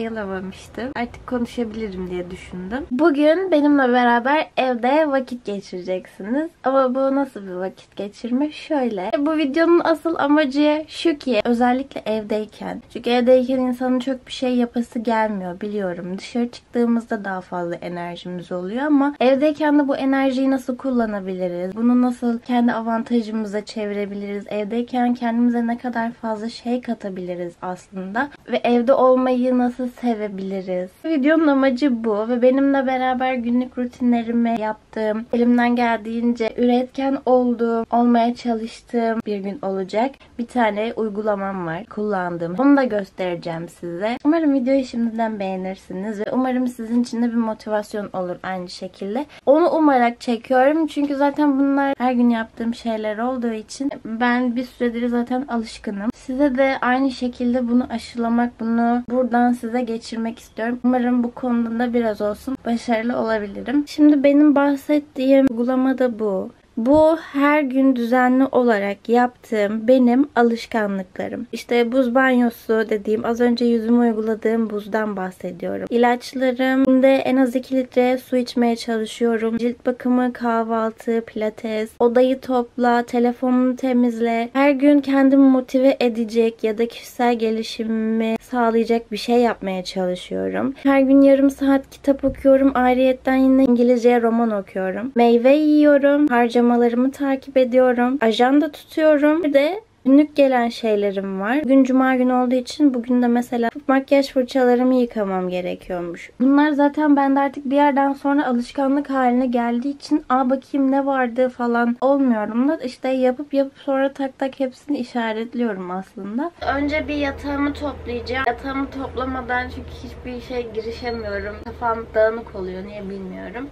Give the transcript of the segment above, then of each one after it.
ayılamamıştım. Artık konuşabilirim diye düşündüm. Bugün benimle beraber evde vakit geçireceksiniz. Ama bu nasıl bir vakit geçirme? Şöyle. Bu videonun asıl amacı şu ki özellikle evdeyken. Çünkü evdeyken insanın çok bir şey yapası gelmiyor biliyorum. Dışarı çıktığımızda daha fazla enerjimiz oluyor ama evdeyken de bu enerjiyi nasıl kullanabiliriz? Bunu nasıl kendi avantajımıza çevirebiliriz? Evdeyken kendimize ne kadar fazla şey katabiliriz aslında? Ve evde olmayı nasıl sevebiliriz? Videonun amacı bu ve benimle beraber günlük rutinlerimi yaptığım, elimden geldiğince üretken olduğum, olmaya çalıştığım bir gün olacak. Bir tane uygulamam var, kullandığım. Onu da göstereceğim size. Umarım videoyu şimdiden beğenirsiniz ve umarım sizin için de bir motivasyon olur aynı şekilde. Onu umarak çekiyorum çünkü zaten bunlar her gün yaptığım şeyler olduğu için ben bir süredir zaten alışkınım. Size de aynı şekilde bunu aşılamak, bunu buradan size geçirmek istiyorum. Umarım bu konuda da biraz olsun başarılı olabilirim. Şimdi benim bahsettiğim uygulama da bu. Bu her gün düzenli olarak yaptığım benim alışkanlıklarım. İşte buz banyosu dediğim, az önce yüzüme uyguladığım buzdan bahsediyorum. İlaçlarım, de en az 2 litre su içmeye çalışıyorum. Cilt bakımı, kahvaltı, pilates, odayı topla, telefonunu temizle. Her gün kendimi motive edecek ya da kişisel gelişimimi sağlayacak bir şey yapmaya çalışıyorum. Her gün yarım saat kitap okuyorum. Ayrıyetten yine İngilizce roman okuyorum. Meyve yiyorum. Harcamalarımı takip ediyorum. Ajanda tutuyorum. Bir de günlük gelen şeylerim var. Bugün cuma günü olduğu için bugün de mesela makyaj fırçalarımı yıkamam gerekiyormuş. Bunlar zaten bende artık bir yerden sonra alışkanlık haline geldiği için bakayım ne vardı falan olmuyorum da işte yapıp sonra tak tak hepsini işaretliyorum aslında. Önce bir yatağımı toplayacağım. Yatağımı toplamadan çünkü hiçbir şey girişemiyorum. Kafam dağınık oluyor. Niye bilmiyorum.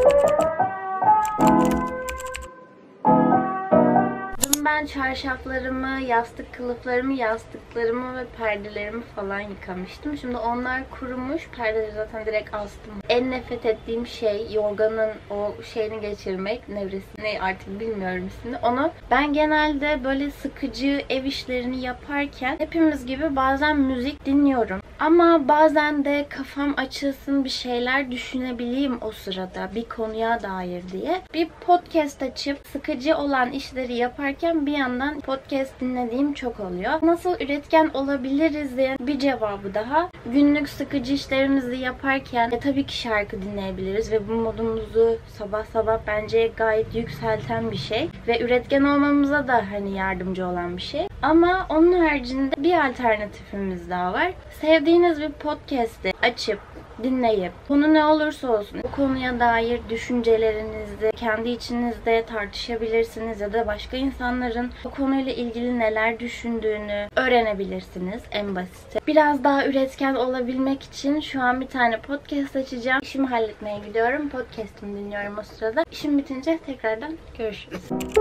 Ben çarşaflarımı, yastık kılıflarımı, yastıklarımı ve perdelerimi falan yıkamıştım. Şimdi onlar kurumuş. Perdeleri zaten direkt astım. En nefret ettiğim şey yorganın o şeyini geçirmek. Nevresini artık bilmiyorum ismini. Onu ben genelde böyle sıkıcı ev işlerini yaparken hepimiz gibi bazen müzik dinliyorum. Ama bazen de kafam açılsın, bir şeyler düşünebileyim o sırada bir konuya dair diye. Bir podcast açıp sıkıcı olan işleri yaparken bir yandan podcast dinlediğim çok oluyor. Nasıl üretken olabiliriz diye bir cevabı daha. Günlük sıkıcı işlerimizi yaparken tabii ki şarkı dinleyebiliriz ve bu modumuzu sabah sabah bence gayet yükselten bir şey. Ve üretken olmamıza da yardımcı olan bir şey. Ama onun haricinde bir alternatifimiz daha var. Sevdiğiniz bir podcast'i açıp dinleyip konu ne olursa olsun bu konuya dair düşüncelerinizi kendi içinizde tartışabilirsiniz ya da başka insanların o konuyla ilgili neler düşündüğünü öğrenebilirsiniz en basiti. Biraz daha üretken olabilmek için şu an bir tane podcast açacağım. İşimi halletmeye gidiyorum. Podcast'ımı dinliyorum o sırada. İşim bitince tekrardan görüşürüz.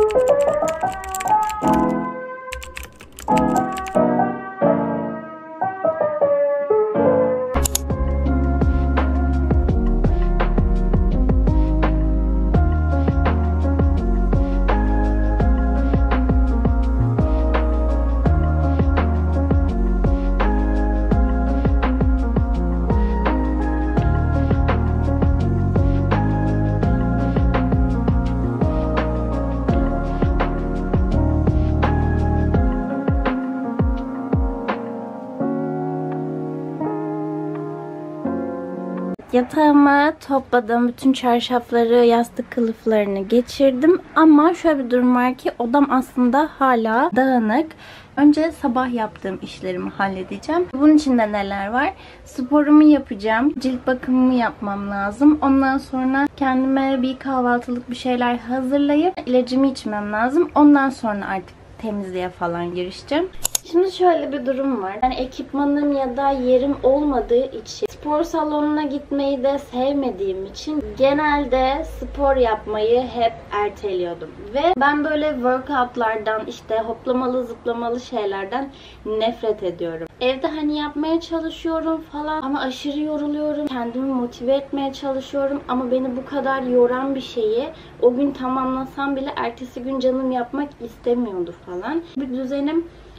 Yatağıma topladım. Bütün çarşafları, yastık kılıflarını geçirdim. Ama şöyle bir durum var ki odam aslında hala dağınık. Önce sabah yaptığım işlerimi halledeceğim. Bunun içinde neler var? Sporumu yapacağım. Cilt bakımımı yapmam lazım. Ondan sonra kendime bir kahvaltılık bir şeyler hazırlayıp ilacımı içmem lazım. Ondan sonra artık temizliğe falan girişeceğim. Şimdi şöyle bir durum var. Yani ekipmanım ya da yerim olmadığı için, spor salonuna gitmeyi de sevmediğim için genelde spor yapmayı hep erteliyordum. Ve ben böyle workoutlardan, işte hoplamalı zıplamalı şeylerden nefret ediyorum. Evde yapmaya çalışıyorum falan ama aşırı yoruluyorum. Kendimi motive etmeye çalışıyorum ama beni bu kadar yoran bir şeyi o gün tamamlasam bile ertesi gün canım yapmak istemiyordu falan. Bir düzenim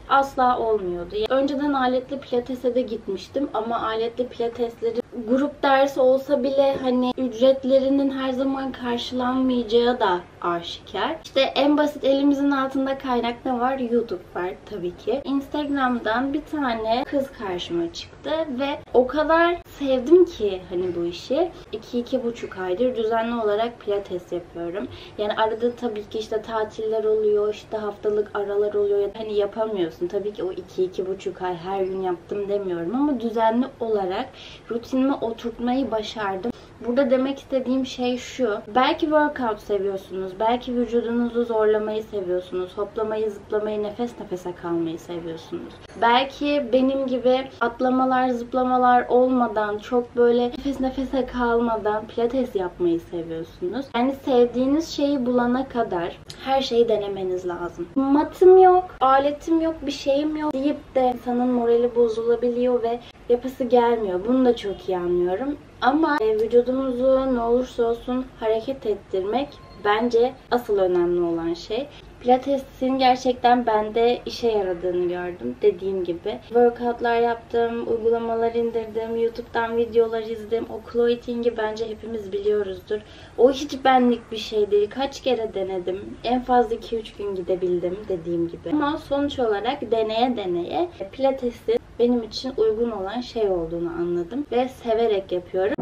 asla olmuyordu. Önceden aletli pilatese de gitmiştim ama aletli pilatesleri grup dersi olsa bile hani ücretlerinin her zaman karşılanmayacağı da aşikar. İşte en basit elimizin altında kaynak ne var? YouTube var tabii ki. Instagram'dan bir tane kız karşıma çıktı ve o kadar sevdim ki hani bu işi. 2-2,5 aydır düzenli olarak pilates yapıyorum. Yani arada tabii ki işte tatiller oluyor, işte haftalık aralar oluyor. Hani yapamıyorsun. Tabii ki o 2-2,5 ay her gün yaptım demiyorum ama düzenli olarak rutinime oturtmayı başardım. Burada demek istediğim şey şu. Belki workout seviyorsunuz. Belki vücudunuzu zorlamayı seviyorsunuz. Hoplamayı, zıplamayı, nefes nefese kalmayı seviyorsunuz. Belki benim gibi atlamalar, zıplamalar olmadan, çok böyle nefes nefese kalmadan pilates yapmayı seviyorsunuz. Yani sevdiğiniz şeyi bulana kadar her şeyi denemeniz lazım. Matım yok, aletim yok, bir şeyim yok deyip de insanın morali bozulabiliyor ve yapası gelmiyor. Bunu da çok iyi anlıyorum. Ama vücudumuzu ne olursa olsun hareket ettirmek bence asıl önemli olan şey. Pilatesin gerçekten bende işe yaradığını gördüm. Dediğim gibi. Workoutlar yaptım, uygulamalar indirdim, YouTube'dan videolar izledim. O Chloe Ting'i bence hepimiz biliyoruzdur. O hiç benlik bir şey değil. Kaç kere denedim. En fazla 2-3 gün gidebildim dediğim gibi. Ama sonuç olarak deneye deneye pilatesin benim için uygun olan şey olduğunu anladım. Ve severek yapıyorum.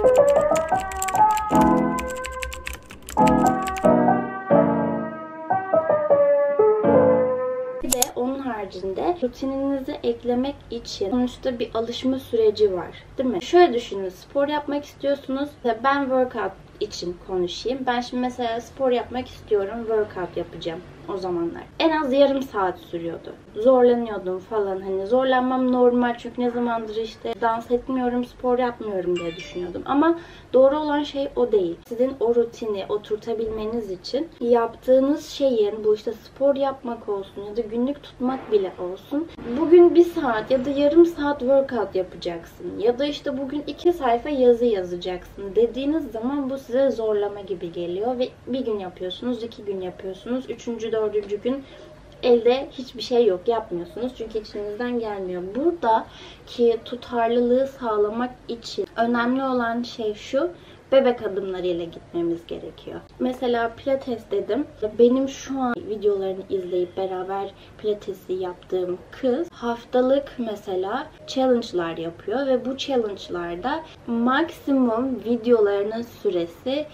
Onun haricinde rutininizi eklemek için sonuçta bir alışma süreci var. Değil mi? Şöyle düşünün. Spor yapmak istiyorsunuz. Ben workout için konuşayım. Ben şimdi mesela spor yapmak istiyorum. Workout yapacağım o zamanlar. En az yarım saat sürüyordu. Zorlanıyordum falan. Hani zorlanmam normal çünkü ne zamandır işte dans etmiyorum, spor yapmıyorum diye düşünüyordum. Ama doğru olan şey o değil. Sizin o rutini oturtabilmeniz için yaptığınız şeyin, bu işte spor yapmak olsun ya da günlük tutmak bile olsun. Bugün 1 saat ya da yarım saat workout yapacaksın. Ya da işte bugün 2 sayfa yazı yazacaksın dediğiniz zaman bu size zorlama gibi geliyor ve bir gün yapıyorsunuz, 2 gün yapıyorsunuz, 3. 4. gün elde hiçbir şey yok, yapmıyorsunuz çünkü içinizden gelmiyor. Buradaki tutarlılığı sağlamak için önemli olan şey şu: bebek adımlarıyla gitmemiz gerekiyor. Mesela pilates dedim. Benim şu an videolarını izleyip beraber pilatesi yaptığım kız haftalık mesela challenge'lar yapıyor ve bu challenge'larda maksimum videolarının süresi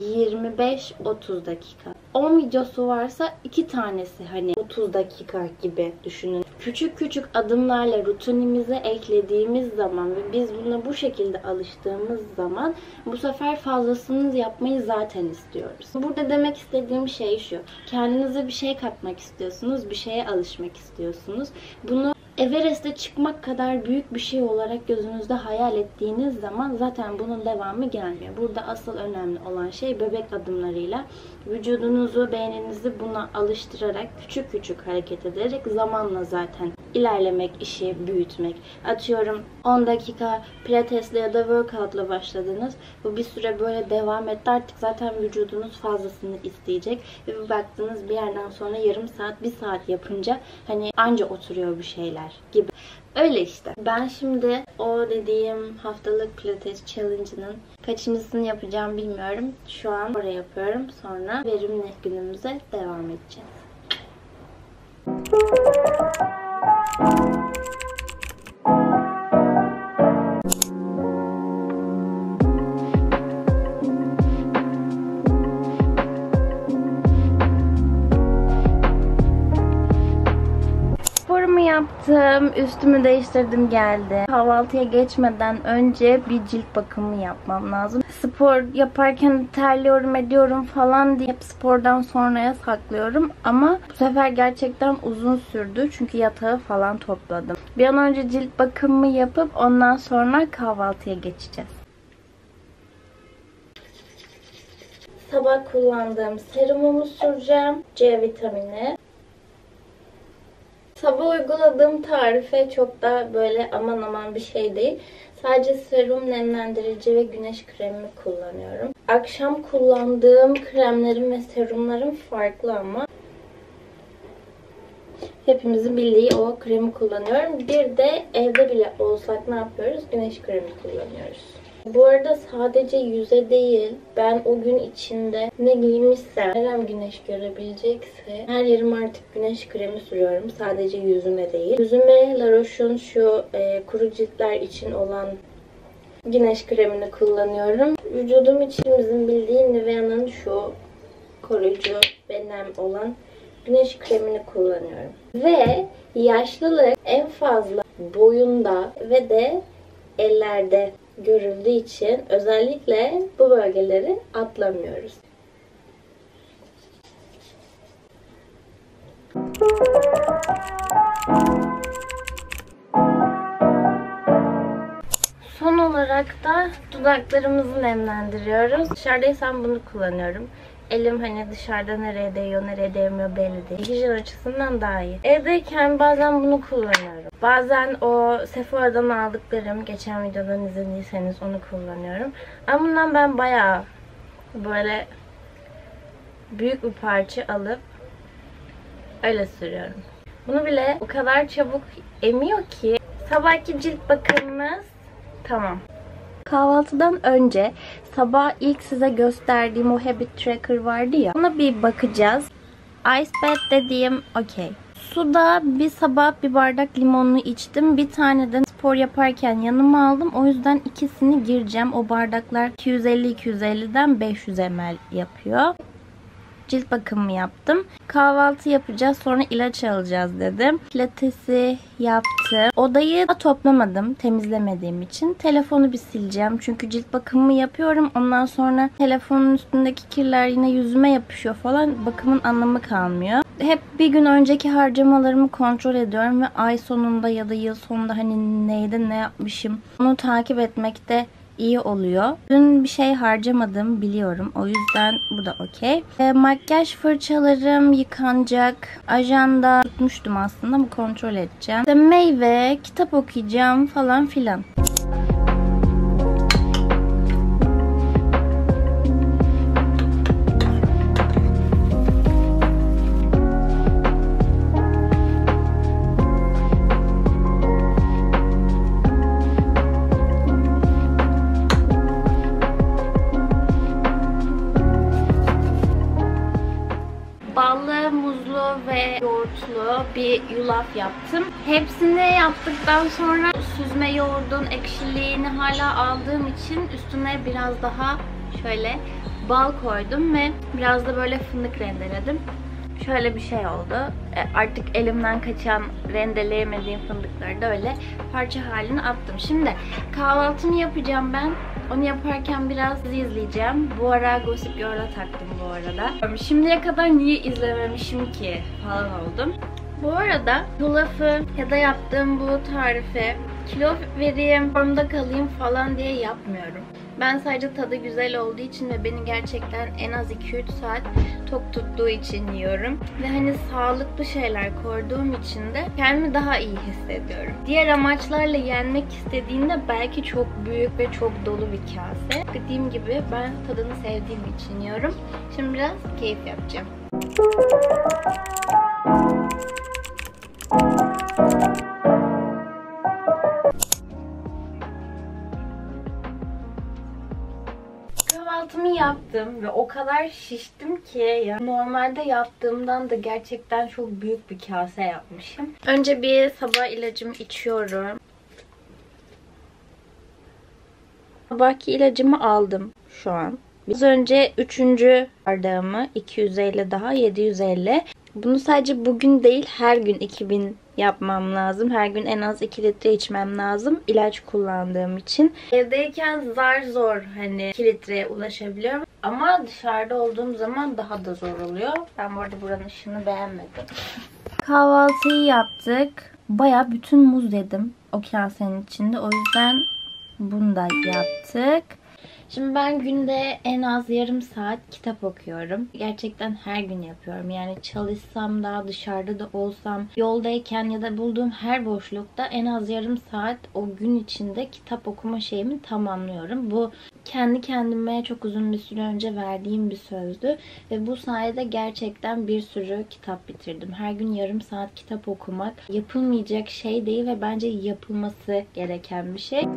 25-30 dakika. 10 videosu varsa 2 tanesi hani 30 dakika gibi düşünün. Küçük küçük adımlarla rutinimize eklediğimiz zaman ve biz buna bu şekilde alıştığımız zaman bu sefer fazlasını yapmayı zaten istiyoruz. Burada demek istediğim şey şu: kendinize bir şey katmak istiyorsunuz, bir şeye alışmak istiyorsunuz. Bunu Everest'e çıkmak kadar büyük bir şey olarak gözünüzde hayal ettiğiniz zaman zaten bunun devamı gelmiyor. Burada asıl önemli olan şey bebek adımlarıyla vücudunuzu, beyninizi buna alıştırarak, küçük küçük hareket ederek zamanla zaten ilerlemek, işi büyütmek. Atıyorum 10 dakika pilatesle ya da workoutla başladınız. Bu bir süre böyle devam etti. Artık zaten vücudunuz fazlasını isteyecek. Ve bir baktınız bir yerden sonra yarım saat, 1 saat yapınca hani anca oturuyor bir şeyler gibi. Öyle işte. Ben şimdi o dediğim haftalık pilates challenge'ının kaçıncısını yapacağım bilmiyorum. Şu an oraya yapıyorum. Sonra verimli günümüze devam edeceğiz. Sporumu yaptım, üstümü değiştirdim, geldi. Kahvaltıya geçmeden önce bir cilt bakımı yapmam lazım. Spor yaparken terliyorum, ediyorum falan diye hep spordan sonraya saklıyorum. Ama bu sefer gerçekten uzun sürdü çünkü yatağı falan topladım. Bir an önce cilt bakımı yapıp ondan sonra kahvaltıya geçeceğiz. Sabah kullandığım serumumu süreceğim. C vitamini. Sabah uyguladığım tarife çok da böyle aman aman bir şey değil. Sadece serum, nemlendirici ve güneş kremi kullanıyorum. Akşam kullandığım kremlerim ve serumlarım farklı ama. Hepimizin bildiği o kremi kullanıyorum. Bir de evde bile olsak ne yapıyoruz? Güneş kremi kullanıyoruz. Bu arada sadece yüze değil, ben o gün içinde ne giymişsem, nerem güneş görebilecekse her yerim artık güneş kremi sürüyorum. Sadece yüzüme değil. Yüzüme La Roche'un şu kuru ciltler için olan güneş kremini kullanıyorum. Vücudum için bizim bildiği Nivea'nın şu koruyucu ve nem olan güneş kremini kullanıyorum. Ve yaşlılık en fazla boyunda ve de ellerde görüldüğü için özellikle bu bölgeleri atlamıyoruz. Son olarak da dudaklarımızı nemlendiriyoruz. Dışarıdaysam bunu kullanıyorum. Elim hani dışarıda nereye değiyor, nereye değmiyor belli değil. Hijyen açısından daha iyi. Evdeyken bazen bunu kullanıyorum. Bazen o Sephora'dan aldıklarım, geçen videodan izlediyseniz onu kullanıyorum. Ama bundan ben bayağı böyle büyük bir parça alıp öyle sürüyorum. Bunu bile o kadar çabuk emiyor ki. Sabahki cilt bakımımız tamam. Kahvaltıdan önce sabah ilk size gösterdiğim o habit tracker vardı ya, ona bir bakacağız. Ice bath dediğim okey. Suda bir sabah bir bardak limonlu içtim. Bir tane de spor yaparken yanıma aldım. O yüzden ikisini gireceğim. O bardaklar 250-250'den 500 ml yapıyor. Cilt bakımı yaptım. Kahvaltı yapacağız. Sonra ilaç alacağız dedim. Pilatesi yaptım. Odayı da toplamadım temizlemediğim için. Telefonu bir sileceğim. Çünkü cilt bakımı yapıyorum. Ondan sonra telefonun üstündeki kirler yine yüzüme yapışıyor falan. Bakımın anlamı kalmıyor. Hep bir gün önceki harcamalarımı kontrol ediyorum ve ay sonunda ya da yıl sonunda hani neyde ne yapmışım onu takip etmekte iyi oluyor. Dün bir şey harcamadım biliyorum. O yüzden bu da okey. Makyaj fırçalarım yıkanacak. Ajanda tutmuştum aslında ama kontrol edeceğim. İşte meyve, kitap okuyacağım falan filan. Ballı, muzlu ve yoğurtlu bir yulaf yaptım. Hepsini yaptıktan sonra süzme yoğurdun ekşiliğini hala aldığım için üstüne biraz daha şöyle bal koydum ve biraz da böyle fındık rendeledim. Şöyle bir şey oldu. Artık elimden kaçan rendeleyemediğim fındıkları da öyle parça haline attım. Şimdi kahvaltımı yapacağım ben. Onu yaparken biraz izleyeceğim. Bu ara Gossip Girl'a taktım bu arada. Şimdiye kadar niye izlememişim ki falan oldum. Bu arada yulafı ya da yaptığım bu tarifi kilo vereyim, formda kalayım falan diye yapmıyorum. Ben sadece tadı güzel olduğu için ve beni gerçekten en az 2-3 saat tok tuttuğu için yiyorum. Ve hani sağlıklı şeyler koyduğum için de kendimi daha iyi hissediyorum. Diğer amaçlarla yenmek istediğinde belki çok büyük ve çok dolu bir kase. Dediğim gibi ben tadını sevdiğim için yiyorum. Şimdi biraz keyif yapacağım. Kahvaltımı yaptım ve o kadar şiştim ki ya normalde yaptığımdan da gerçekten çok büyük bir kase yapmışım. Önce bir sabah ilacımı içiyorum. Sabahki ilacımı aldım şu an. Az önce 3. bardağımı 250 daha 750. Bunu sadece bugün değil her gün 2000 yapmam lazım. Her gün en az 2 litre içmem lazım. İlaç kullandığım için. Evdeyken zar zor hani 2 litreye ulaşabiliyorum. Ama dışarıda olduğum zaman daha da zor oluyor. Ben bu arada buranın ışığını beğenmedim. Kahvaltıyı yaptık. Baya bütün muz yedim o kasenin içinde. O yüzden bunu da yaptık. Şimdi ben günde en az yarım saat kitap okuyorum. Gerçekten her gün yapıyorum. Yani çalışsam da, dışarıda da olsam, yoldayken ya da bulduğum her boşlukta en az yarım saat o gün içinde kitap okuma şeyimi tamamlıyorum. Bu kendi kendime çok uzun bir süre önce verdiğim bir sözdü. Ve bu sayede gerçekten bir sürü kitap bitirdim. Her gün yarım saat kitap okumak yapılmayacak şey değil ve bence yapılması gereken bir şey.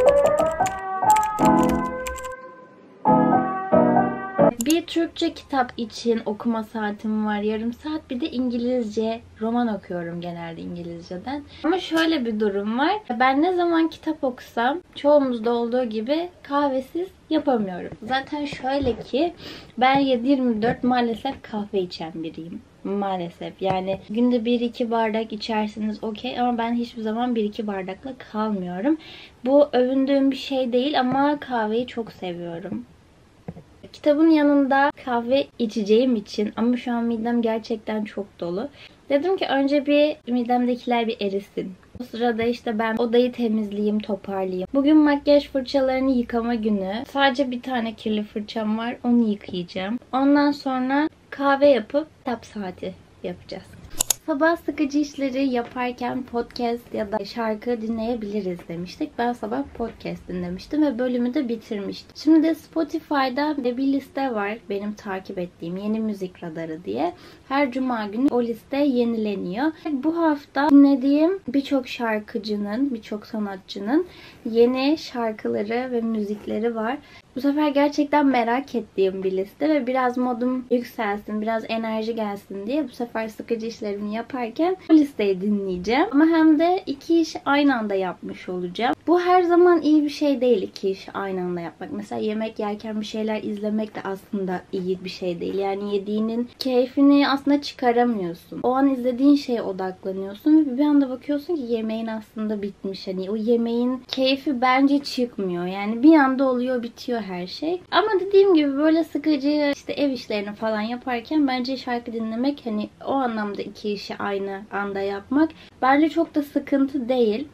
Bir Türkçe kitap için okuma saatim var, yarım saat. Bir de İngilizce roman okuyorum genelde İngilizceden. Ama şöyle bir durum var. Ben ne zaman kitap okusam çoğumuzda olduğu gibi kahvesiz yapamıyorum. Zaten şöyle ki ben 7/24 maalesef kahve içen biriyim. Maalesef. Yani günde 1-2 bardak içersiniz okey ama ben hiçbir zaman 1-2 bardakla kalmıyorum. Bu övündüğüm bir şey değil ama kahveyi çok seviyorum. Kitabın yanında kahve içeceğim için ama şu an midem gerçekten çok dolu. Dedim ki önce bir midemdekiler bir erisin. O sırada işte ben odayı temizleyeyim, toparlayayım. Bugün makyaj fırçalarını yıkama günü. Sadece bir tane kirli fırçam var. Onu yıkayacağım. Ondan sonra kahve yapıp kitap saati yapacağız. Sabah sıkıcı işleri yaparken podcast ya da şarkı dinleyebiliriz demiştik. Ben sabah podcast dinlemiştim ve bölümü de bitirmiştim. Şimdi Spotify'da bir liste var benim takip ettiğim Yeni Müzik Radarı diye. Her cuma günü o liste yenileniyor. Bu hafta dinlediğim birçok şarkıcının, birçok sanatçının yeni şarkıları ve müzikleri var. Bu sefer gerçekten merak ettiğim bir liste ve biraz modum yükselsin, biraz enerji gelsin diye bu sefer sıkıcı işlerimi yaparken bu listeyi dinleyeceğim. Ama hem de iki işi aynı anda yapmış olacağım. Bu her zaman iyi bir şey değil, iki işi aynı anda yapmak. Mesela yemek yerken bir şeyler izlemek de aslında iyi bir şey değil. Yani yediğinin keyfini aslında çıkaramıyorsun. O an izlediğin şeye odaklanıyorsun ve bir anda bakıyorsun ki yemeğin aslında bitmiş. Hani o yemeğin keyfi bence çıkmıyor. Yani bir anda oluyor, bitiyor her şey. Ama dediğim gibi böyle sıkıcı işte ev işlerini falan yaparken bence şarkı dinlemek hani o anlamda iki işi aynı anda yapmak bence çok da sıkıntı değil.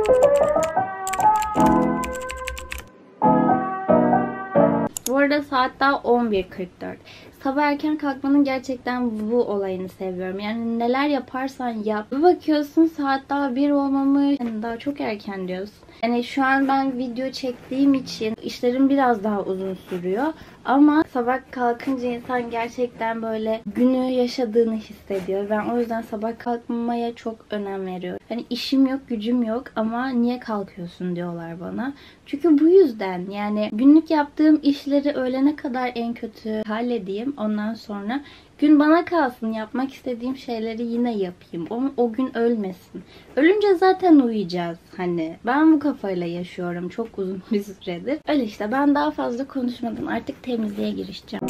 Bu arada saat daha 11:44. Sabah erken kalkmanın gerçekten bu olayını seviyorum. Yani neler yaparsan yap. Bir bakıyorsun saat daha 1 olmamış. Yani daha çok erken diyorsun. Yani şu an ben video çektiğim için işlerim biraz daha uzun sürüyor. Ama sabah kalkınca insan gerçekten böyle günü yaşadığını hissediyor. Ben o yüzden sabah kalkmaya çok önem veriyorum. Hani işim yok, gücüm yok ama niye kalkıyorsun diyorlar bana. Çünkü bu yüzden yani günlük yaptığım işleri öğlene kadar en kötü halledeyim. Ondan sonra gün bana kalsın, yapmak istediğim şeyleri yine yapayım. O gün ölmesin. Ölünce zaten uyuyacağız hani. Ben bu kafayla yaşıyorum çok uzun bir süredir. Öyle işte, ben daha fazla konuşmadan artık temizliğe girişeceğim.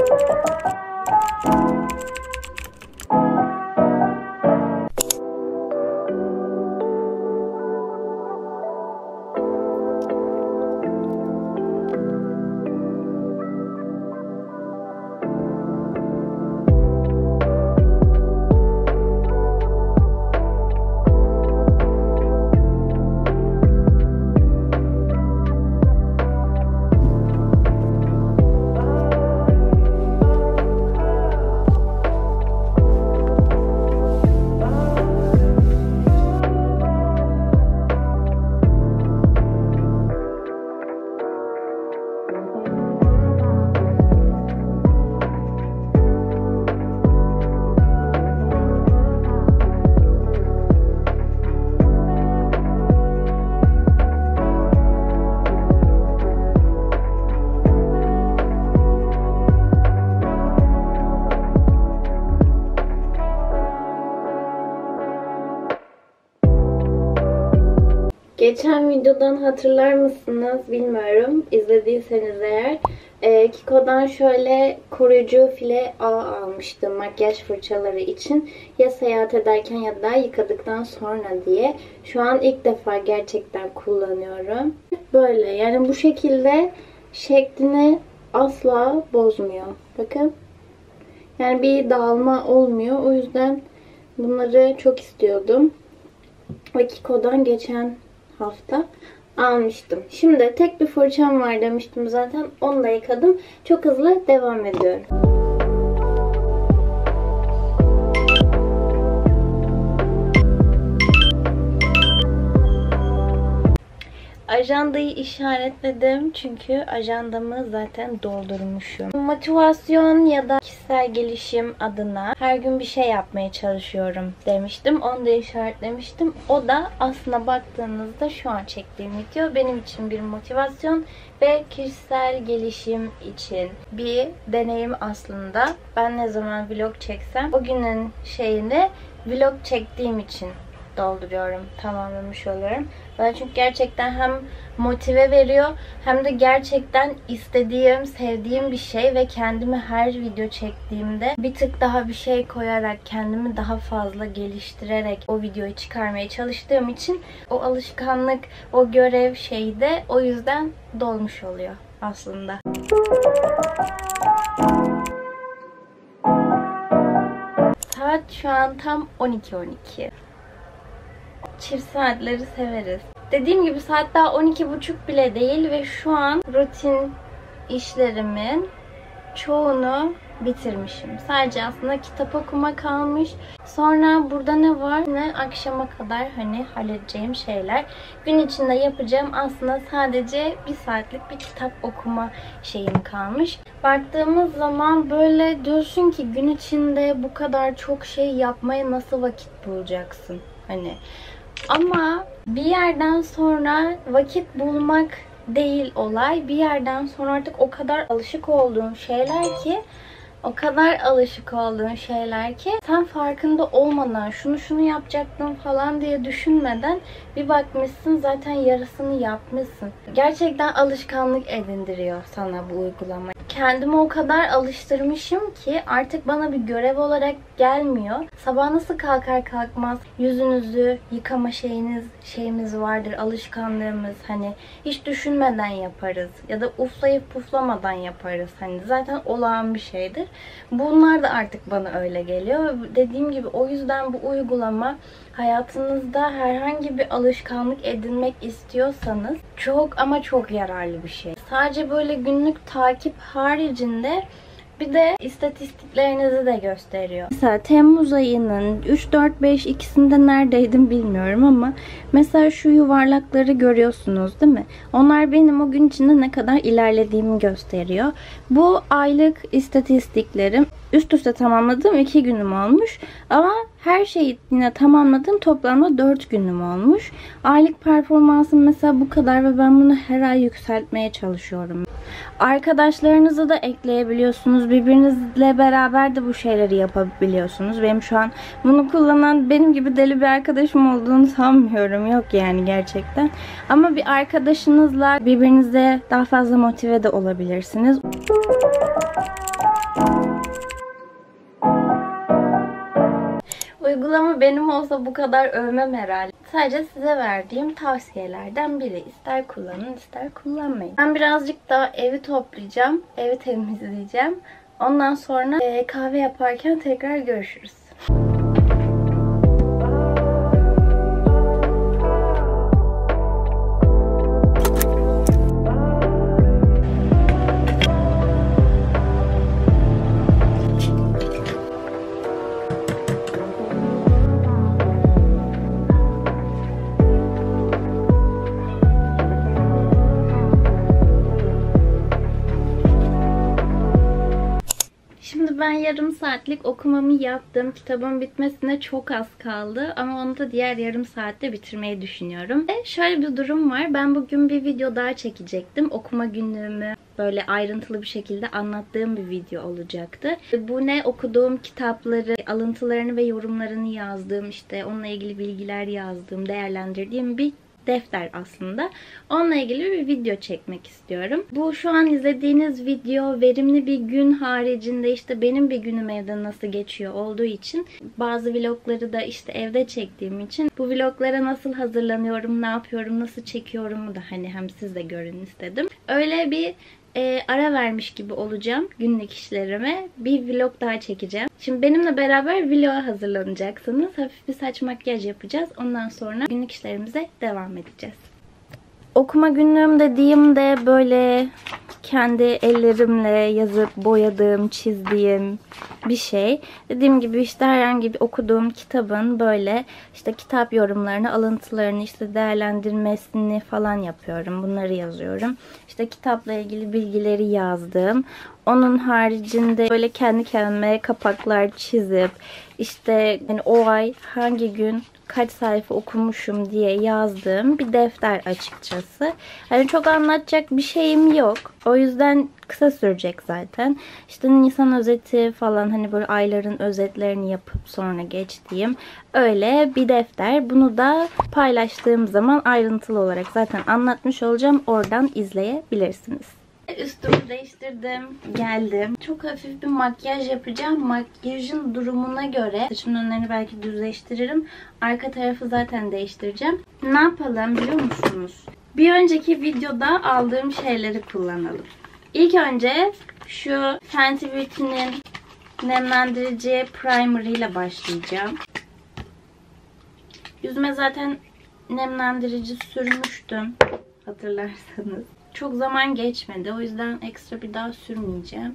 Geçen videodan hatırlar mısınız bilmiyorum. İzlediyseniz eğer. Kiko'dan şöyle koruyucu file ağ almıştım makyaj fırçaları için. Ya seyahat ederken ya da yıkadıktan sonra diye. Şu an ilk defa gerçekten kullanıyorum. Böyle yani bu şekilde şeklini asla bozmuyor. Bakın. Yani bir dağılma olmuyor. O yüzden bunları çok istiyordum. Ve Kiko'dan geçen hafta almıştım. Şimdi tek bir fırçam var demiştim zaten. Onu da yıkadım. Çok hızlı devam ediyorum. Ajandayı işaretledim çünkü ajandamı zaten doldurmuşum. Motivasyon ya da kişisel gelişim adına her gün bir şey yapmaya çalışıyorum demiştim. Onu da işaretlemiştim. O da aslında baktığınızda şu an çektiğim video benim için bir motivasyon ve kişisel gelişim için bir deneyim aslında. Ben ne zaman vlog çeksem o günün şeyini vlog çektiğim için dolduruyorum, tamamlamış oluyorum. Bana çünkü gerçekten hem motive veriyor hem de gerçekten istediğim, sevdiğim bir şey ve kendimi her video çektiğimde bir tık daha bir şey koyarak, kendimi daha fazla geliştirerek o videoyu çıkarmaya çalıştığım için o alışkanlık, o görev şeyi de o yüzden dolmuş oluyor aslında. Saat şu an tam 12:12. Çift saatleri severiz. Dediğim gibi saat daha 12:30 bile değil ve şu an rutin işlerimin çoğunu bitirmişim. Sadece aslında kitap okuma kalmış. Sonra burada ne var? Ne akşama kadar hani halledeceğim şeyler. Gün içinde yapacağım aslında sadece 1 saatlik bir kitap okuma şeyim kalmış. Baktığımız zaman böyle diyorsun ki gün içinde bu kadar çok şey yapmaya nasıl vakit bulacaksın? Hani ama bir yerden sonra vakit bulmak değil olay. Bir yerden sonra artık o kadar alışık olduğun şeyler ki sen farkında olmadan şunu yapacaktım falan diye düşünmeden bir bakmışsın zaten yarısını yapmışsın. Gerçekten alışkanlık edindiriyor sana bu uygulama. Kendimi o kadar alıştırmışım ki artık bana bir görev olarak gelmiyor. Sabah nasıl kalkar kalkmaz yüzünüzü yıkama şeyimiz vardır, alışkanlığımız. Hani hiç düşünmeden yaparız ya da uflayıp puflamadan yaparız. Hani zaten olağan bir şeydir. Bunlar da artık bana öyle geliyor. Dediğim gibi o yüzden bu uygulama hayatınızda herhangi bir alışkanlık edinmek istiyorsanız çok ama çok yararlı bir şey. Sadece böyle günlük takip haricinde bir de istatistiklerinizi de gösteriyor. Mesela Temmuz ayının 3, 4, 5 ikisinde neredeydim bilmiyorum ama mesela şu yuvarlakları görüyorsunuz değil mi? Onlar benim o gün içinde ne kadar ilerlediğimi gösteriyor. Bu aylık istatistiklerim. Üst üste tamamladığım 2 günüm olmuş. Ama her şeyi yine tamamladığım toplamda 4 günüm olmuş. Aylık performansım mesela bu kadar ve ben bunu her ay yükseltmeye çalışıyorum. Arkadaşlarınızı da ekleyebiliyorsunuz. Birbirinizle beraber de bu şeyleri yapabiliyorsunuz. Benim şu an bunu kullanan benim gibi deli bir arkadaşım olduğunu sanmıyorum. Yok yani gerçekten. Ama bir arkadaşınızla birbirinize daha fazla motive de olabilirsiniz. Uygulama benim olsa bu kadar övmem herhalde. Sadece size verdiğim tavsiyelerden biri. İster kullanın, ister kullanmayın. Ben birazcık daha evi toplayacağım. Evi temizleyeceğim. Ondan sonra kahve yaparken tekrar görüşürüz. Ben yarım saatlik okumamı yaptım. Kitabın bitmesine çok az kaldı. Ama onu da diğer yarım saatte bitirmeyi düşünüyorum. Ve şöyle bir durum var. Ben bugün bir video daha çekecektim. Okuma günlüğümü böyle ayrıntılı bir şekilde anlattığım bir video olacaktı. Bu ne? Okuduğum kitapları, alıntılarını ve yorumlarını yazdığım, işte onunla ilgili bilgiler yazdığım, değerlendirdiğim bir defter aslında. Onunla ilgili bir video çekmek istiyorum. Bu şu an izlediğiniz video verimli bir gün haricinde işte benim bir günüm evde nasıl geçiyor olduğu için bazı vlogları da işte evde çektiğim için bu vloglara nasıl hazırlanıyorum, ne yapıyorum, nasıl çekiyorumu da hani hem siz de görün istedim. Öyle bir ara vermiş gibi olacağım günlük işlerime. Bir vlog daha çekeceğim. Şimdi benimle beraber vloga hazırlanacaksınız. Hafif bir saç makyaj yapacağız. Ondan sonra günlük işlerimize devam edeceğiz. Okuma günlüğüm dediğimde böyle kendi ellerimle yazıp boyadığım, çizdiğim bir şey. Dediğim gibi işte herhangi bir okuduğum kitabın böyle işte kitap yorumlarını, alıntılarını, işte değerlendirmesini falan yapıyorum. Bunları yazıyorum. İşte kitapla ilgili bilgileri yazdım. Onun haricinde böyle kendi kendime kapaklar çizip işte yani o ay hangi gün kaç sayfa okumuşum diye yazdığım bir defter açıkçası. Hani çok anlatacak bir şeyim yok. O yüzden kısa sürecek zaten. İşte Nisan özeti falan, hani böyle ayların özetlerini yapıp sonra geçtiğim öyle bir defter. Bunu da paylaştığım zaman ayrıntılı olarak zaten anlatmış olacağım. Oradan izleyebilirsiniz. Üstümü değiştirdim. Geldim. Çok hafif bir makyaj yapacağım. Makyajın durumuna göre saçımın önlerini belki düzleştiririm. Arka tarafı zaten değiştireceğim. Ne yapalım biliyor musunuz? Bir önceki videoda aldığım şeyleri kullanalım. İlk önce şu Fenty Beauty'nin nemlendirici primer ile başlayacağım. Yüzüme zaten nemlendirici sürmüştüm, hatırlarsanız. Çok zaman geçmedi. O yüzden ekstra bir daha sürmeyeceğim.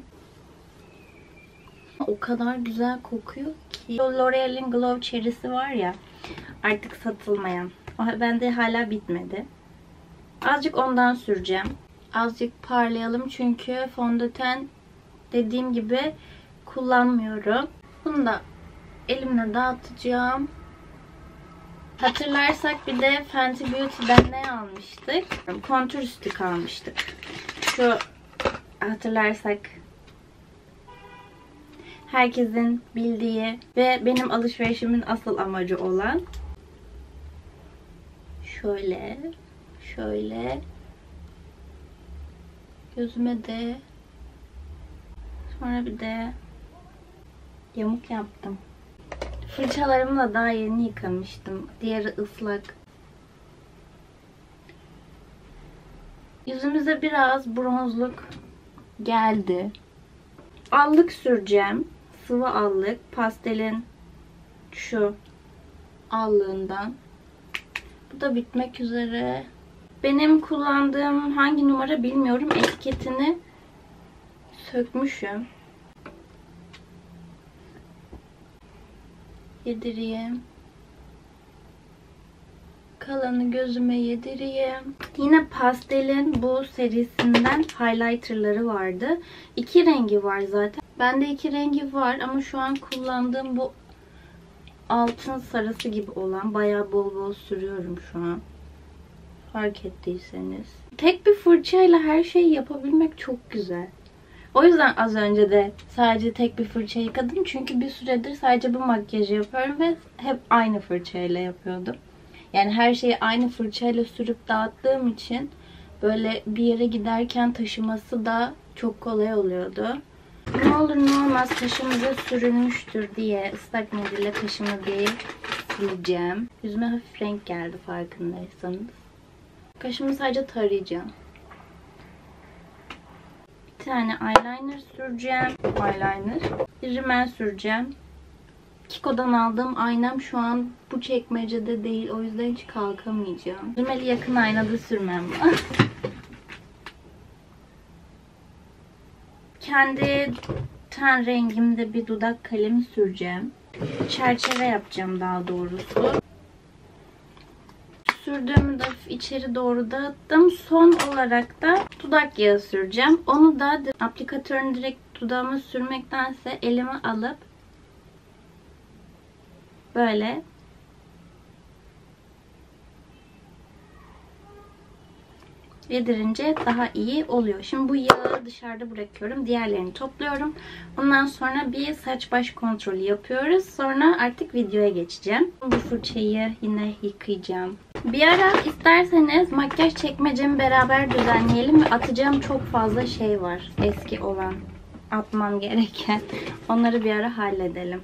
O kadar güzel kokuyor ki. L'Oreal'in Glow Cherry'si var ya, artık satılmayan. O bende hala bitmedi. Azıcık ondan süreceğim. Azıcık parlayalım çünkü fondöten dediğim gibi kullanmıyorum. Bunu da elimle dağıtacağım. Hatırlarsak bir de Fenty Beauty'den ne almıştık? Kontür stick almıştık. Şu, hatırlarsak herkesin bildiği ve benim alışverişimin asıl amacı olan şöyle gözüme de, sonra bir de yamuk yaptım. Fırçalarımı da daha yeni yıkamıştım. Diğeri ıslak. Yüzümüze biraz bronzluk geldi. Allık süreceğim. Sıvı allık. Pastelin şu allığından. Bu da bitmek üzere. Benim kullandığım hangi numara bilmiyorum. Etiketini sökmüşüm. Yedireyim. Kalanı gözüme yedireyim. Yine pastelin bu serisinden highlighterları vardı. 2 rengi var zaten. Bende 2 rengi var ama şu an kullandığım bu altın sarısı gibi olan, bayağı bol bol sürüyorum şu an. Fark ettiyseniz. Tek bir fırçayla her şeyi yapabilmek çok güzel. O yüzden az önce de sadece tek bir fırça yıkadım. Çünkü bir süredir sadece bu makyajı yapıyorum ve hep aynı fırçayla yapıyordum. Yani her şeyi aynı fırçayla sürüp dağıttığım için böyle bir yere giderken taşıması da çok kolay oluyordu. Ne olur ne olmaz kaşımıza sürülmüştür diye ıslak mendille kaşımı bir sileceğim. Yüzüme hafif renk geldi farkındaysanız. Kaşımı sadece tarayacağım. Bir tane eyeliner süreceğim. Bir rimel süreceğim. Kiko'dan aldığım aynam şu an bu çekmecede değil. O yüzden hiç kalkamayacağım. Rimeli yakın aynada sürmem. Kendi ten rengimde bir dudak kalemi süreceğim. Çerçeve yapacağım daha doğrusu. Sürdüğümü de içeri doğru dağıttım. Son olarak da dudak yağı süreceğim. Onu da aplikatörün direkt dudağıma sürmektense elime alıp böyle yedirince daha iyi oluyor. Şimdi bu yağı dışarıda bırakıyorum. Diğerlerini topluyorum. Ondan sonra bir saç baş kontrolü yapıyoruz. Sonra artık videoya geçeceğim. Bu fırçayı yine yıkayacağım. Bir ara isterseniz makyaj çekmecemi beraber düzenleyelim ve atacağım çok fazla şey var. Eski olan. Atmam gereken. Onları bir ara halledelim.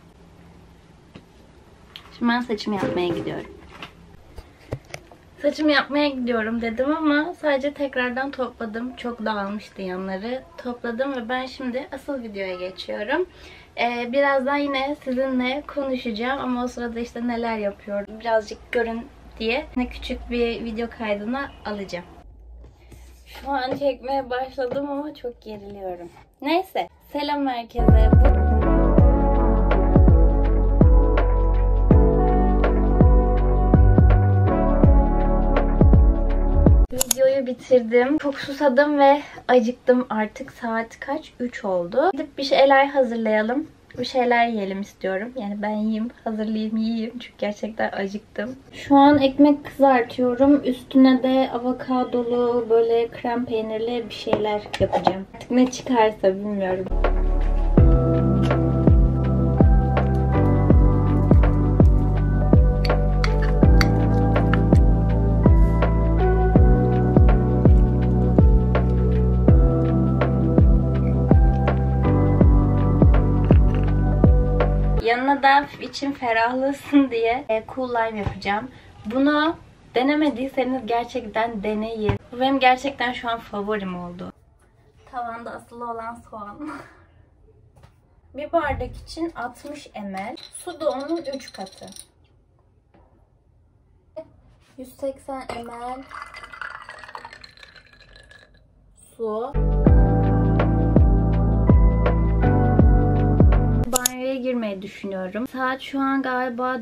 Şimdi ben saçımı yapmaya gidiyorum. Saçımı yapmaya gidiyorum dedim ama sadece tekrardan topladım. Çok dağılmıştı yanları. Topladım ve ben şimdi asıl videoya geçiyorum. Birazdan yine sizinle konuşacağım ama o sırada işte neler yapıyorum birazcık görün diye küçük bir video kaydına alacağım. Şu an çekmeye başladım ama çok geriliyorum. Neyse, selam herkese. Videoyu bitirdim. Çok susadım ve acıktım artık. Saat kaç? 3 oldu. Gidip bir şeyler hazırlayalım. Bir şeyler yiyelim istiyorum. Yani ben yiyeyim, hazırlayayım, yiyeyim. Çünkü gerçekten acıktım. Şu an ekmek kızartıyorum. Üstüne de avokadolu, böyle krem peynirli bir şeyler yapacağım. Artık ne çıkarsa bilmiyorum. Yanına da içim ferahlasın diye cool lime yapacağım. Bunu denemediyseniz gerçekten deneyin. Bu benim gerçekten şu an favorim oldu. Tavanda asılı olan soğan. Bir bardak için 60 ml. Su da onun 3 katı. 180 ml su. Banyoya girmeyi düşünüyorum. Saat şu an galiba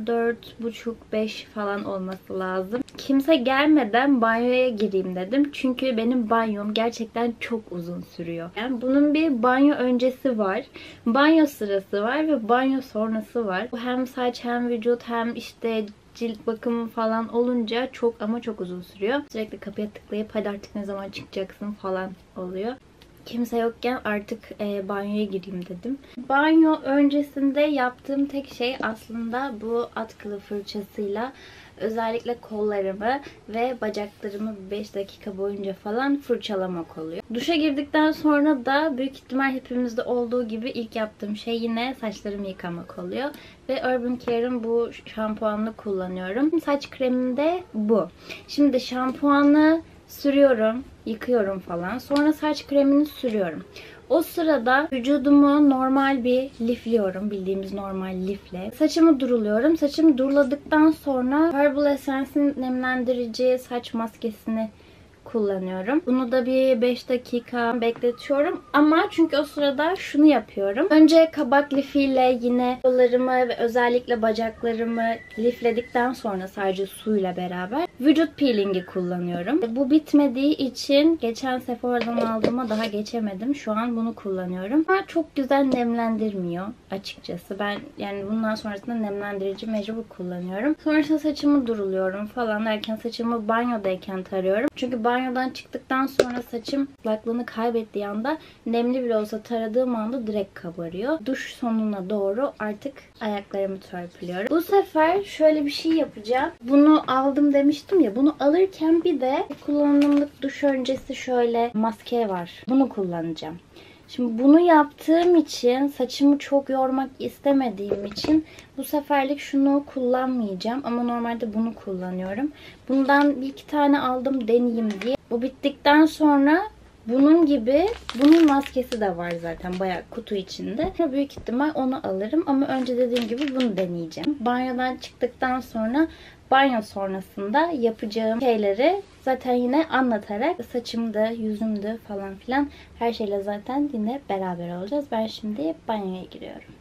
4:30-5 falan olması lazım. Kimse gelmeden banyoya gireyim dedim. Çünkü benim banyom gerçekten çok uzun sürüyor. Yani bunun bir banyo öncesi var. Banyo sırası var ve banyo sonrası var. Bu hem saç hem vücut hem işte cilt bakımı falan olunca çok ama çok uzun sürüyor. Sürekli kapıya tıklayıp hadi artık ne zaman çıkacaksın falan oluyor. Kimse yokken artık banyoya gireyim dedim. Banyo öncesinde yaptığım tek şey aslında bu atkılı fırçasıyla özellikle kollarımı ve bacaklarımı 5 dakika boyunca falan fırçalamak oluyor. Duşa girdikten sonra da büyük ihtimal hepimizde olduğu gibi ilk yaptığım şey yine saçlarımı yıkamak oluyor. Ve Urban Care'ın bu şampuanını kullanıyorum. Saç kremim de bu. Şimdi şampuanı sürüyorum, yıkıyorum falan. Sonra saç kremini sürüyorum. O sırada vücudumu normal bir lifliyorum. Bildiğimiz normal lifle. Saçımı duruluyorum. Saçımı duruladıktan sonra Herbal Essence'in nemlendirici saç maskesini kullanıyorum. Bunu da bir 5 dakika bekletiyorum. Ama çünkü o sırada şunu yapıyorum. Önce kabak lifiyle yine kollarımı ve özellikle bacaklarımı lifledikten sonra sadece suyla beraber vücut peelingi kullanıyorum. Bu bitmediği için geçen Sephora'dan aldığıma daha geçemedim. Şu an bunu kullanıyorum. Ama çok güzel nemlendirmiyor açıkçası. Ben yani bundan sonrasında nemlendirici mecbur kullanıyorum. Sonrasında saçımı duruluyorum falan derken saçımı banyodayken tarıyorum. Çünkü banyodan çıktıktan sonra saçım ıslaklığını kaybettiği anda nemli bile olsa taradığım anda direkt kabarıyor. Duş sonuna doğru artık ayaklarımı törpülüyorum. Bu sefer şöyle bir şey yapacağım. Bunu aldım demiştim ya. Bunu alırken bir de kullanımlık duş öncesi şöyle maske var. Bunu kullanacağım. Şimdi bunu yaptığım için saçımı çok yormak istemediğim için bu seferlik şunu kullanmayacağım. Ama normalde bunu kullanıyorum. Bundan bir iki tane aldım deneyeyim diye. Bu bittikten sonra bunun gibi bunun maskesi de var zaten bayağı kutu içinde. Büyük ihtimal onu alırım ama önce dediğim gibi bunu deneyeceğim. Banyodan çıktıktan sonra banyo sonrasında yapacağım şeyleri zaten yine anlatarak saçımda, yüzümde falan filan her şeyle zaten yine beraber olacağız. Ben şimdi banyoya giriyorum.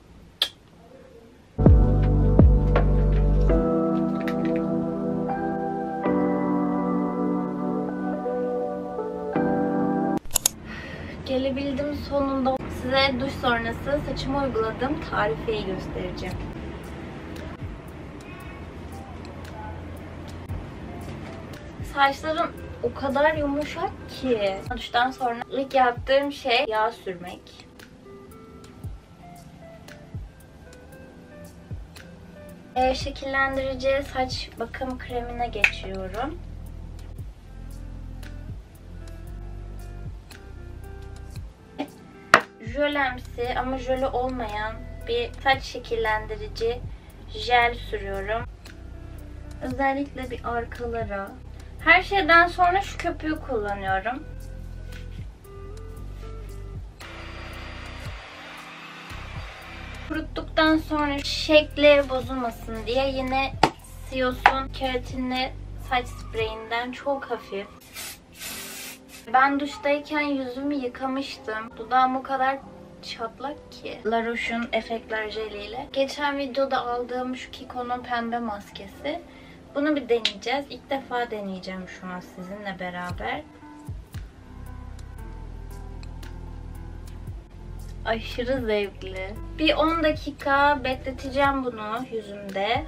Gelebildim sonunda. Size duş sonrası saçıma uyguladığım tarifeyi göstereceğim. Saçlarım o kadar yumuşak ki. Duştan sonra ilk yaptığım şey yağ sürmek. Şekillendirici saç bakım kremine geçiyorum. Jölemsi ama jöle olmayan bir saç şekillendirici jel sürüyorum. Özellikle bir arkalara. Her şeyden sonra şu köpüğü kullanıyorum. Kuruttuktan sonra şekli bozulmasın diye yine Sios'un keratinli saç spreyinden, çok hafif. Ben duştayken yüzümü yıkamıştım. Dudağım o kadar çatlak ki. La Roche'un Effectler jeliyle. Geçen videoda aldığım şu Kiko'nun pembe maskesi. Bunu bir deneyeceğiz. İlk defa deneyeceğim şu an sizinle beraber. Aşırı zevkli. Bir 10 dakika bekleteceğim bunu yüzümde.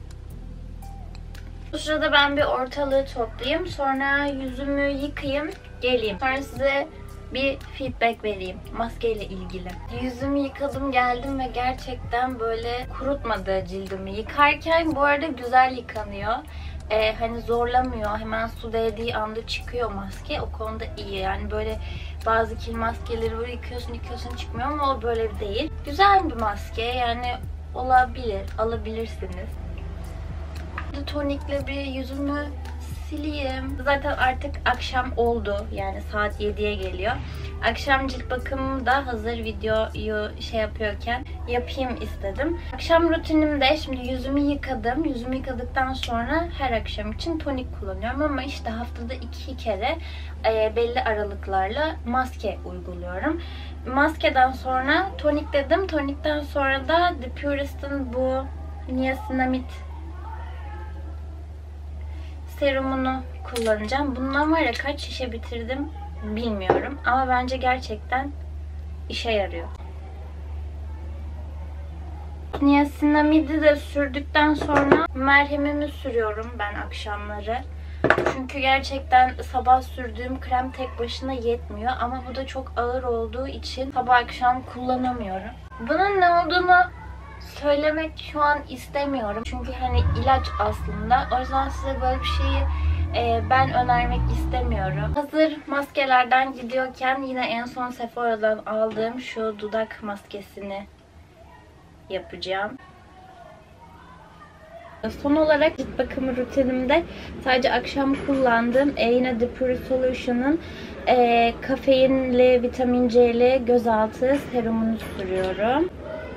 Bu sırada ben bir ortalığı toplayayım. Sonra yüzümü yıkayayım, geleyim. Sonra size bir feedback vereyim maskeyle ilgili. Yüzümü yıkadım geldim ve gerçekten böyle kurutmadı cildimi. Yıkarken bu arada güzel yıkanıyor. Hani zorlamıyor. Hemen su değdiği anda çıkıyor maske. O konuda iyi. Yani böyle bazı kil maskeleri böyle yıkıyorsun çıkmıyor ama o böyle değil. Güzel bir maske. Yani olabilir. Alabilirsiniz. Tonikle bir yüzümü sileyim. Zaten artık akşam oldu. Yani saat 7'ye geliyor. Akşam cilt bakımımı da hazır videoyu yapıyorken yapayım istedim. Akşam rutinimde şimdi yüzümü yıkadım. Yüzümü yıkadıktan sonra her akşam için tonik kullanıyorum ama işte haftada 2 kere belli aralıklarla maske uyguluyorum. Maskeden sonra tonik dedim. Tonikten sonra da The Purist'ın bu niacinamide serumunu kullanacağım. Bundan var ya kaç şişe bitirdim bilmiyorum. Ama bence gerçekten işe yarıyor. Niacinamide'i de sürdükten sonra merhemimi sürüyorum ben akşamları. Çünkü gerçekten sabah sürdüğüm krem tek başına yetmiyor. Ama bu da çok ağır olduğu için sabah akşam kullanamıyorum. Bunun ne olduğunu söylemek şu an istemiyorum. Çünkü hani ilaç aslında. O yüzden size böyle bir şeyi ben önermek istemiyorum. Hazır maskelerden gidiyorken yine en son Sephora'dan aldığım şu dudak maskesini yapacağım. Son olarak cilt bakımı rutinimde sadece akşam kullandığım yine The Pure Solution'ın kafeinli vitamin C'li gözaltı serumunu sürüyorum.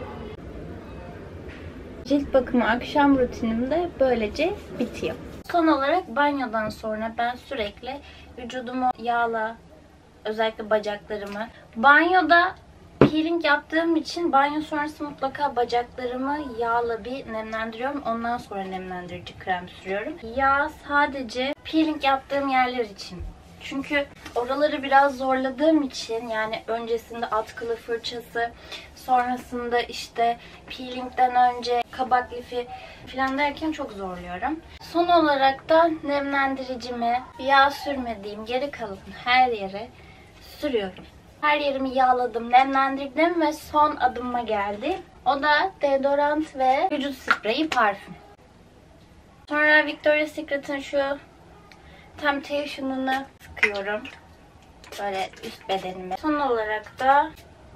Cilt bakımı akşam rutinimde böylece bitiyor. Son olarak banyodan sonra ben sürekli vücudumu yağla, özellikle bacaklarımı. Banyoda peeling yaptığım için banyo sonrası mutlaka bacaklarımı yağla bir nemlendiriyorum. Ondan sonra nemlendirici krem sürüyorum. Yağ sadece peeling yaptığım yerler için. Çünkü oraları biraz zorladığım için, yani öncesinde atkılı fırçası, sonrasında işte peelingden önce kabak lifi falan derken çok zorluyorum. Son olarak da nemlendiricimi yağ sürmediğim geri kalan her yere sürüyorum. Her yerimi yağladım, nemlendirdim ve son adıma geldi. O da deodorant ve vücut spreyi, parfüm. Sonra Victoria's Secret'ın şu Temptation'ını sıkıyorum. Böyle üst bedenime. Son olarak da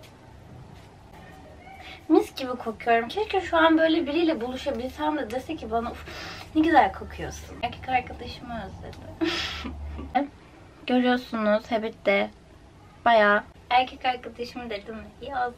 mis gibi kokuyorum. Keşke şu an böyle biriyle buluşabilsem de dese ki bana uf ne güzel kokuyorsun. Erkek arkadaşımı özledim. Görüyorsunuz Habit de bayağı erkek arkadaşım dedim yazdı.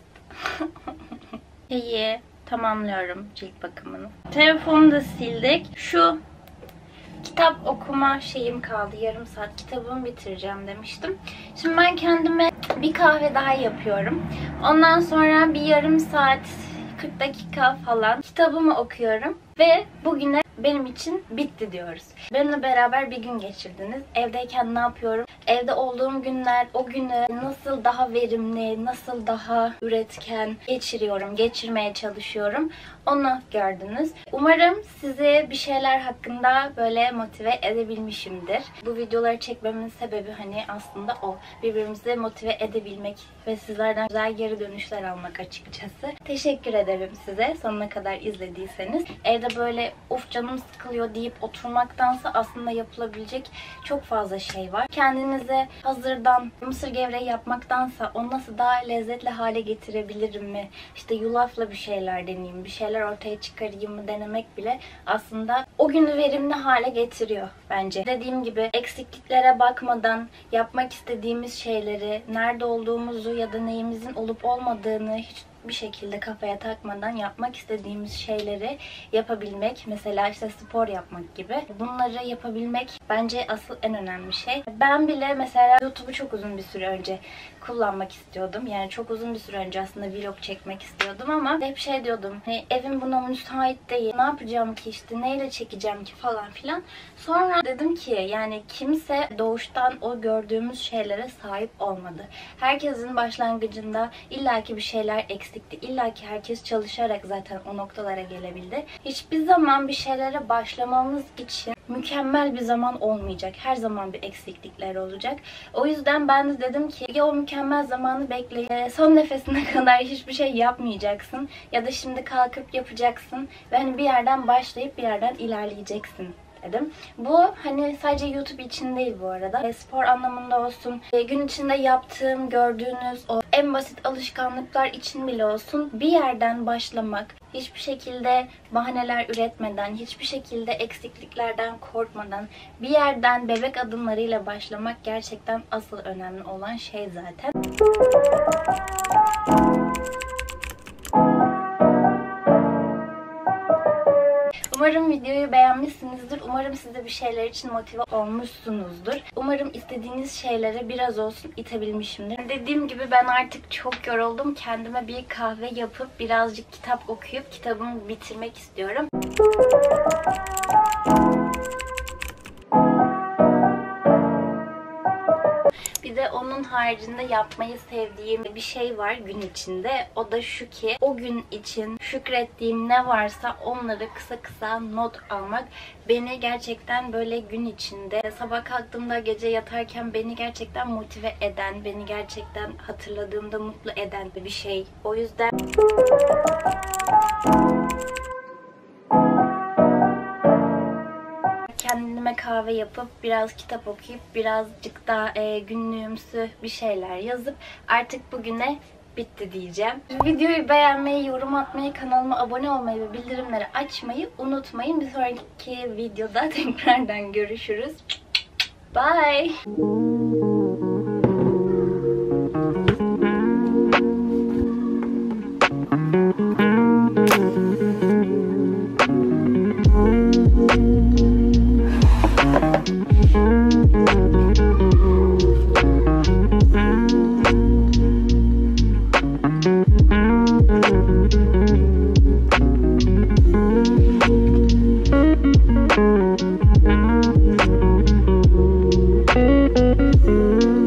İyi, tamamlıyorum cilt bakımını. Telefonu da sildik. Şu kitap okuma şeyim kaldı. Yarım saat kitabımı bitireceğim demiştim. Şimdi ben kendime bir kahve daha yapıyorum. Ondan sonra bir yarım saat 40 dakika falan kitabımı okuyorum. Ve bugüne benim için bitti diyoruz. Benimle beraber bir gün geçirdiniz. Evdeyken ne yapıyorum? Evde olduğum günler, o günü nasıl daha verimli, nasıl daha üretken geçirmeye çalışıyorum. Onu gördünüz. Umarım sizi bir şeyler hakkında böyle motive edebilmişimdir. Bu videoları çekmemin sebebi hani aslında o. Birbirimizi motive edebilmek ve sizlerden güzel geri dönüşler almak açıkçası. Teşekkür ederim size sonuna kadar izlediyseniz. Evde böyle of canım sıkılıyor deyip oturmaktansa aslında yapılabilecek çok fazla şey var. Kendinize hazırdan mısır gevreği yapmaktansa onu nasıl daha lezzetli hale getirebilirim mi? İşte yulafla bir şeyler deneyeyim, bir şeyler ortaya çıkarayım mı denemek bile aslında o günü verimli hale getiriyor bence. Dediğim gibi eksikliklere bakmadan yapmak istediğimiz şeyleri, nerede olduğumuzu ya da neyimizin olup olmadığını hiç bir şekilde kafaya takmadan yapmak istediğimiz şeyleri yapabilmek. Mesela işte spor yapmak gibi. Bunları yapabilmek bence asıl en önemli şey. Ben bile mesela YouTube'u çok uzun bir süre önce kullanmak istiyordum. Yani çok uzun bir süre önce aslında vlog çekmek istiyordum ama hep şey diyordum. Hani evim buna müsait değil. Ne yapacağım ki işte neyle çekeceğim ki falan filan. Sonra dedim ki yani kimse doğuştan o gördüğümüz şeylere sahip olmadı. Herkesin başlangıcında illaki bir şeyler eksikti. İllaki herkes çalışarak zaten o noktalara gelebildi. Hiçbir zaman bir şeylere başlamamız için mükemmel bir zaman olmayacak. Her zaman bir eksiklikler olacak. O yüzden ben de dedim ki ya o mükemmel zamanı bekleyip son nefesine kadar hiçbir şey yapmayacaksın ya da şimdi kalkıp yapacaksın ve hani bir yerden başlayıp bir yerden ilerleyeceksin dedim. Bu hani sadece YouTube için değil bu arada. Spor anlamında olsun, gün içinde yaptığım, gördüğünüz o en basit alışkanlıklar için bile olsun bir yerden başlamak, hiçbir şekilde bahaneler üretmeden, hiçbir şekilde eksikliklerden korkmadan bir yerden bebek adımlarıyla başlamak gerçekten asıl önemli olan şey zaten. Umarım videoyu beğenmişsinizdir. Umarım siz de bir şeyler için motive olmuşsunuzdur. Umarım istediğiniz şeylere biraz olsun itebilmişimdir. Dediğim gibi ben artık çok yoruldum. Kendime bir kahve yapıp birazcık kitap okuyup kitabımı bitirmek istiyorum. Bir de onun haricinde yapmayı sevdiğim bir şey var gün içinde. O da şu ki o gün için şükrettiğim ne varsa onları kısa kısa not almak beni gerçekten böyle gün içinde sabah kalktığımda gece yatarken beni gerçekten motive eden, beni gerçekten hatırladığımda mutlu eden bir şey. O yüzden kendime kahve yapıp biraz kitap okuyup birazcık da günlüğümsü bir şeyler yazıp artık bugüne bitti diyeceğim. Videoyu beğenmeyi, yorum atmayı, kanalıma abone olmayı ve bildirimleri açmayı unutmayın. Bir sonraki videoda tekrardan görüşürüz. Bye.